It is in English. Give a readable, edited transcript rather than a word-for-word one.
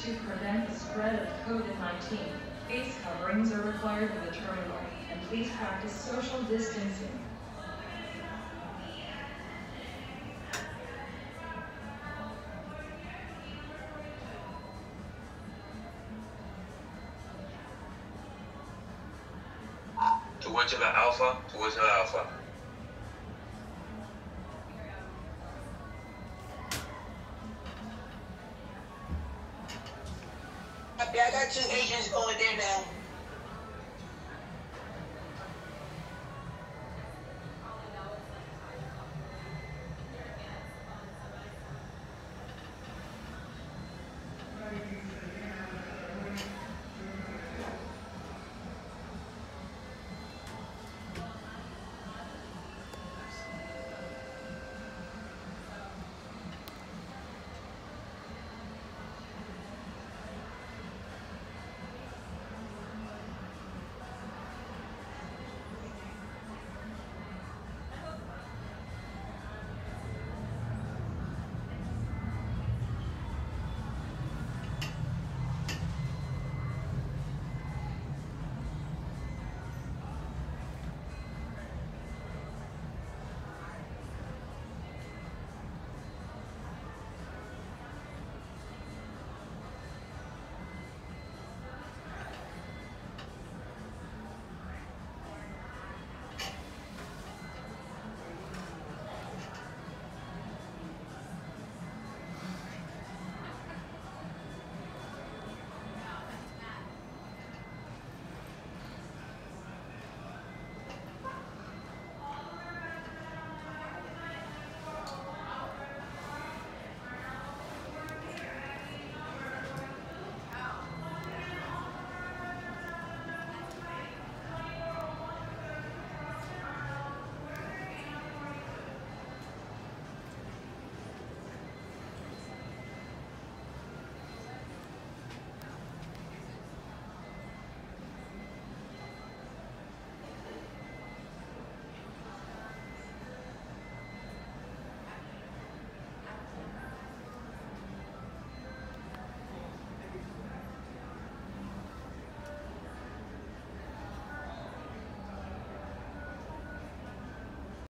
To prevent the spread of COVID-19, face coverings are required in the terminal, and please practice social distancing. Towards the Alpha, towards the Alpha. I got 2 agents going there now.